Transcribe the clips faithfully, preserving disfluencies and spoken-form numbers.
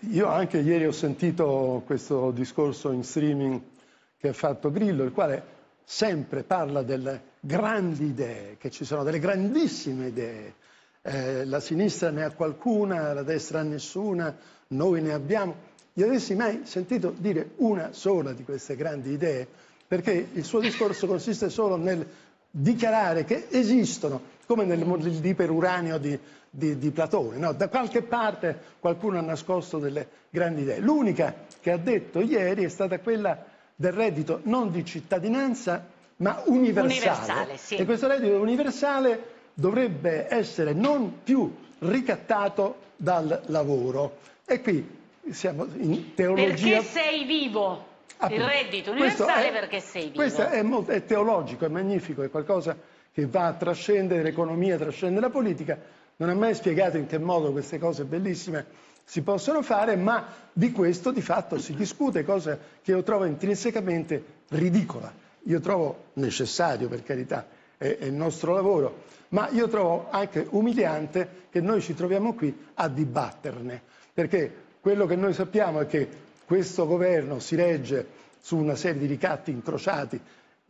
io anche ieri ho sentito questo discorso in streaming che ha fatto Grillo, il quale sempre parla delle grandi idee, che ci sono delle grandissime idee. Eh, la sinistra ne ha qualcuna, la destra nessuna, noi ne abbiamo. Io avessi mai sentito dire una sola di queste grandi idee, perché il suo discorso consiste solo nel dichiarare che esistono, come nel iperuranio di, di, di Platone, no? Da qualche parte qualcuno ha nascosto delle grandi idee. L'unica che ha detto ieri è stata quella del reddito non di cittadinanza ma universale, universale sì. E questo reddito universale dovrebbe essere non più ricattato dal lavoro. E qui siamo in teologia. Perché sei vivo? Appunto. Il reddito universale è, perché sei vivo. Questo è, molto, è teologico, è magnifico, è qualcosa che va a trascendere l'economia, trascende la politica. Non ha mai spiegato in che modo queste cose bellissime si possono fare, ma di questo di fatto si discute, cosa che io trovo intrinsecamente ridicola. Io trovo necessario, per carità, è, è il nostro lavoro, ma io trovo anche umiliante che noi ci troviamo qui a dibatterne, perché quello che noi sappiamo è che questo governo si regge su una serie di ricatti incrociati.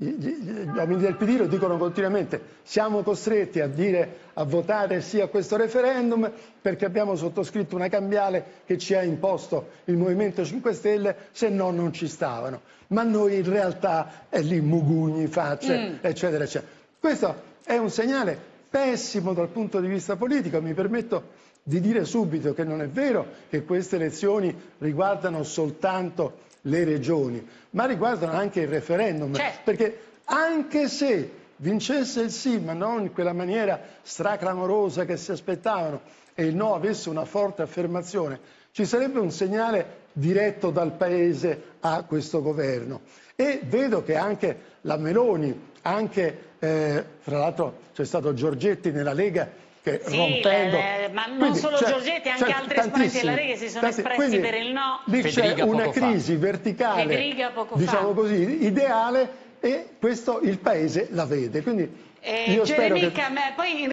Gli uomini del P D lo dicono continuamente: siamo costretti a, dire, a votare sì a questo referendum perché abbiamo sottoscritto una cambiale che ci ha imposto il Movimento cinque Stelle, se no non ci stavano. Ma noi in realtà è lì mugugni, facce, mm. eccetera, eccetera. Questo è un segnale pessimo dal punto di vista politico. Mi permetto di dire subito che non è vero che queste elezioni riguardano soltanto le regioni, ma riguardano anche il referendum, certo. Perché anche se vincesse il sì, ma non in quella maniera straclamorosa che si aspettavano, e il no avesse una forte affermazione, ci sarebbe un segnale diretto dal Paese a questo governo. E vedo che anche la Meloni, anche, eh, fra l'altro c'è stato Giorgetti nella Lega, che sì, rompendo... le, le, ma non quindi, solo cioè, Giorgetti, anche cioè, altri esponenti della Lega si sono tanti, espressi per il no. Lì c'è una crisi fa. verticale, diciamo fa. così, ideale, e questo il Paese la vede. Quindi eh, io spero che... Mica, poi